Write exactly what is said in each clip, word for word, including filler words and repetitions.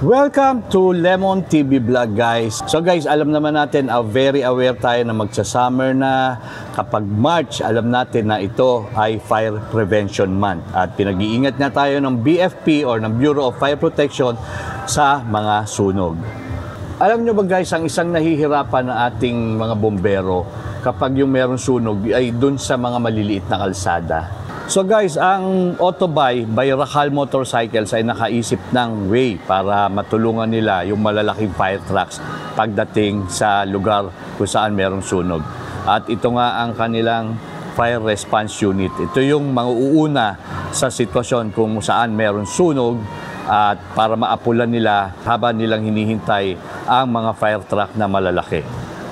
Welcome to Lemon T V Vlog, guys. So guys, alam naman natin, uh, very aware tayo na magsa-summer na. Kapag March, alam natin na ito ay Fire Prevention Month. At pinag-iingat nga tayo ng B F P or ng Bureau of Fire Protection sa mga sunog. Alam nyo ba guys, ang isang nahihirapan ng ating mga bombero kapag yung meron sunog ay dun sa mga maliliit na kalsada. So guys, ang Autobuy by Racal Motorcycles ay nakaisip ng way para matulungan nila yung malalaking fire trucks pagdating sa lugar kung saan merong sunog. At ito nga ang kanilang fire response unit. Ito yung mauuna sa sitwasyon kung saan merong sunog at para maapulan nila habang nilang hinihintay ang mga fire truck na malalaki.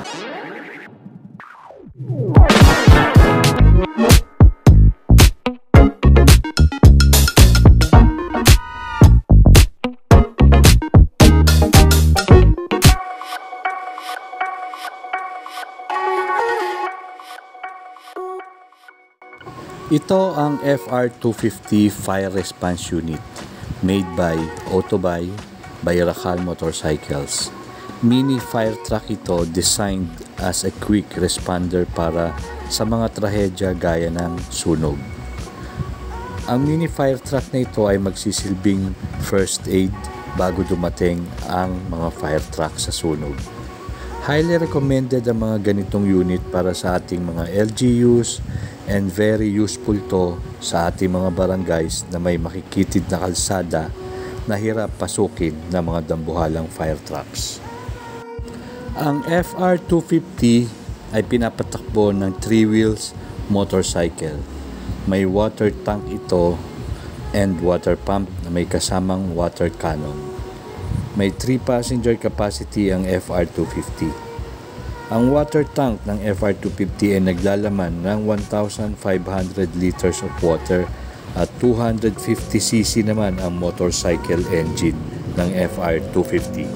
Ito ang F R two fifty Fire Response Unit made by Autobuy by Racal Motorcycles. Mini fire truck ito designed as a quick responder para sa mga trahedya gaya ng sunog. Ang mini fire truck na ito ay magsisilbing first aid bago dumating ang mga fire truck sa sunog. Highly recommended ang mga ganitong unit para sa ating mga L G Us and very useful to sa ating mga barangays na may makikitid na kalsada na hirap pasukin ng mga dambuhalang fire trucks. Ang F R two fifty ay pinapatakbo ng three wheels motorcycle. May water tank ito and water pump na may kasamang water cannon. May three passenger capacity ang F R two fifty. Ang water tank ng F R two fifty ay naglalaman ng one thousand five hundred liters of water at two hundred fifty c c naman ang motorcycle engine ng F R two fifty.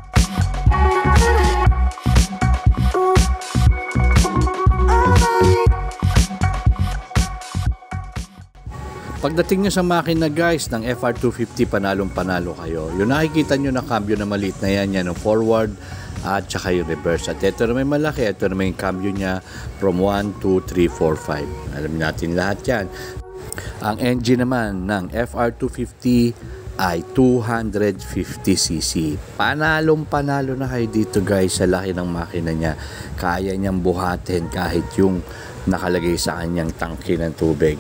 Pagdating nyo sa makina guys ng F R two fifty, panalong panalo kayo. Yung nakikita nyo na cambio na maliit na yan, yan ang forward at saka yung reverse. At ito na may malaki, ito na may cambio niya from one, two, three, four, five. Alam natin lahat yan. Ang engine naman ng F R two fifty ay two hundred fifty c c. Panalong panalo na kayo dito guys sa laki ng makina niya. Kaya niyang buhatin kahit yung nakalagay sa kanyang tangke ng tubig.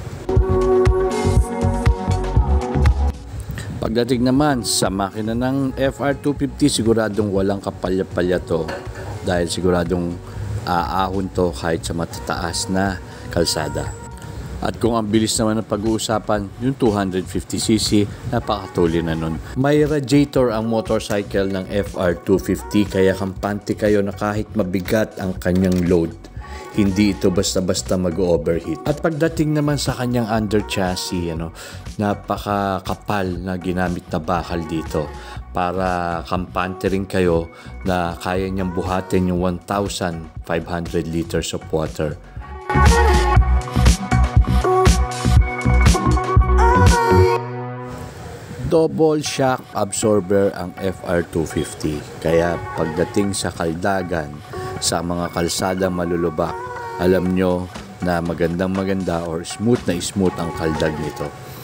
Pagdating naman sa makina ng F R two fifty, siguradong walang kapalya-palya to dahil siguradong aahon to kahit sa matataas na kalsada. At kung ang bilis naman ng pag-uusapan, yung two hundred fifty c c, napakatuli na nun. May radiator ang motorcycle ng F R two fifty kaya kampante kayo na kahit mabigat ang kanyang load, hindi ito basta-basta mag-overheat. At pagdating naman sa kanyang under chassis, ano, napakakapal na ginamit na bakal dito para kampante rin kayo na kaya niyang buhatin yung one thousand five hundred liters of water. Double shock absorber ang F R two fifty. Kaya pagdating sa kaldagan, sa mga kalsadang malulubak, alam nyo na magandang maganda or smooth na smooth ang kaldag nito.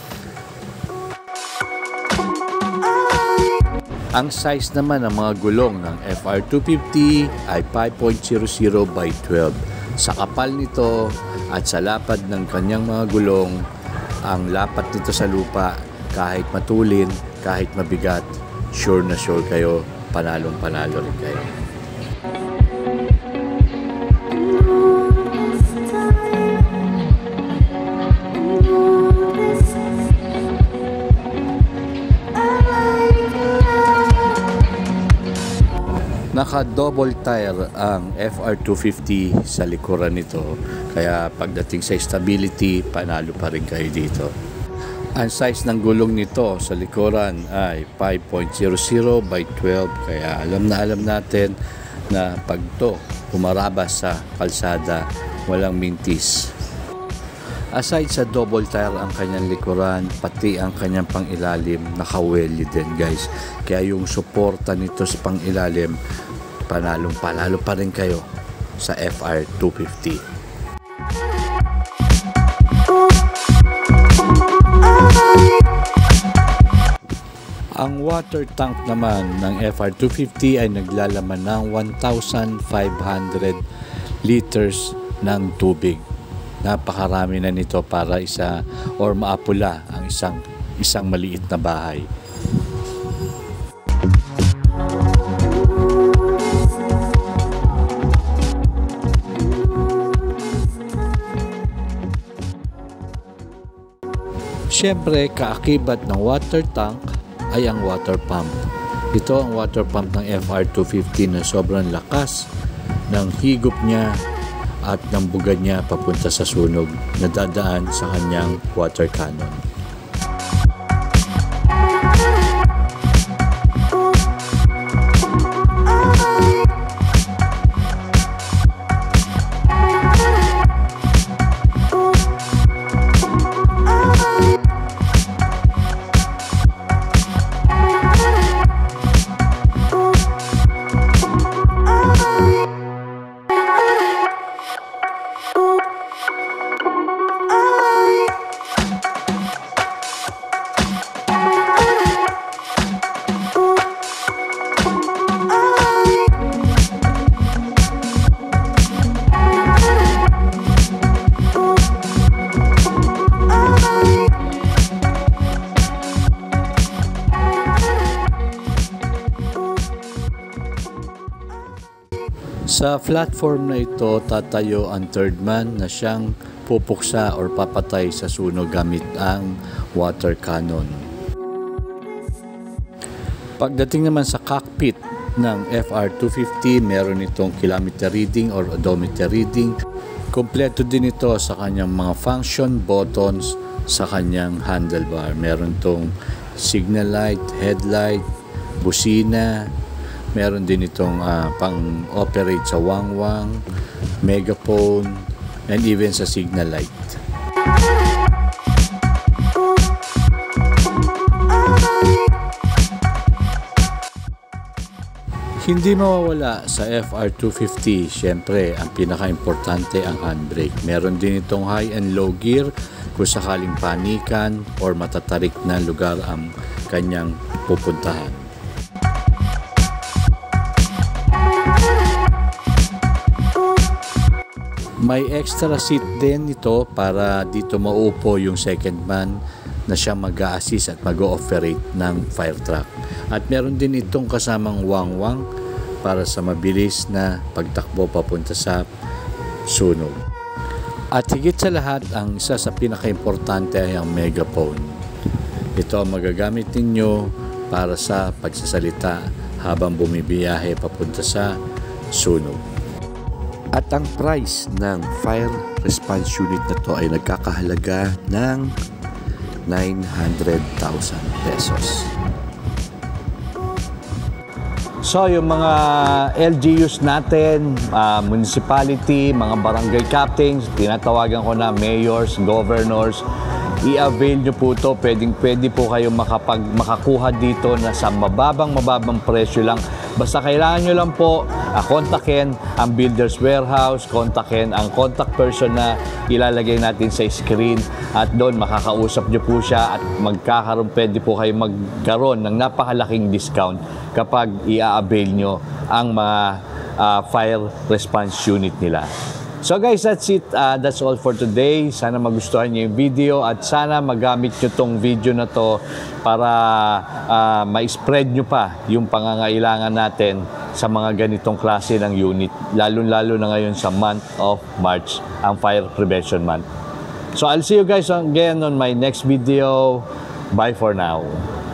Ang size naman ng mga gulong ng F R two fifty ay five point zero zero by twelve. Sa kapal nito at sa lapad ng kanyang mga gulong, ang lapat nito sa lupa, kahit matulin, kahit mabigat, sure na sure kayo, panalong panalo rin kayo. Naka-double tire ang F R two fifty sa likuran nito, kaya pagdating sa stability, panalo pa rin kayo dito. Ang size ng gulong nito sa likuran ay five point zero zero by twelve, kaya alam na alam natin na pag to humarabas sa kalsada, walang mintis. Aside sa double tire ang kanyang likuran, pati ang kanyang pangilalim naka-welly din guys. Kaya yung suporta nito sa pangilalim, panalong panalo pa rin kayo sa F R two fifty. Ang water tank naman ng F R two fifty ay naglalaman ng one thousand five hundred liters ng tubig. Napakarami na nito para isa or maapula ang isang isang maliit na bahay. Siyempre, kaakibat ng water tank ay ang water pump. Ito ang water pump ng F R two fifty na sobrang lakas ng higop niya at ng bugad niya papunta sa sunog na dadaan sa kanyang water cannon. Sa platform na ito, tatayo ang third man na siyang pupuksa or papatay sa sunog gamit ang water cannon. Pagdating naman sa cockpit ng F R two fifty, meron itong kilometer reading or odometer reading. Kompleto din ito sa kanyang mga function buttons sa kanyang handlebar. Meron itong signal light, headlight, busina. Meron din itong uh, pang-operate sa wangwang, megaphone, and even sa signal light. Hindi mawawala sa F R two fifty, syempre, ang pinaka-importante ang handbrake. Meron din itong high and low gear kung sakaling panikan or matatarik na lugar ang kanyang pupuntahan. May extra seat din ito para dito maupo yung second man na siya mag-a-assist at mag-o-operate ng fire truck. At meron din itong kasamang wangwang para sa mabilis na pagtakbo papunta sa sunog. At higit sa lahat, ang isa sa pinaka-importante ay ang megaphone. Ito ang magagamit ninyo para sa pagsasalita habang bumibiyahe papunta sa sunog. At ang price ng fire response unit na to ay nagkakahalaga ng nine hundred thousand pesos. So yung mga L G Us natin, uh, municipality, mga barangay captains, tinatawagan ko na mayors, governors, i-avail nyo po ito. Pwedeng pwede po kayo makapag, makakuha dito na sa mababang mababang presyo lang. Basta kailangan nyo lang po uh, kontakin ang Builders Warehouse, kontakin ang contact person na ilalagay natin sa screen at doon makakausap nyo po siya at magkakaroon, pwede po kayo magkaroon ng napakalaking discount kapag i-avail nyo ang mga uh, fire response unit nila. So guys, that's it. Uh, that's all for today. Sana magustuhan niyo yung video at sana magamit nyo tong video na to para uh, ma-spread nyo pa yung pangangailangan natin sa mga ganitong klase ng unit. Lalo-lalo na ngayon sa month of March, ang Fire Prevention Month. So I'll see you guys again on my next video. Bye for now.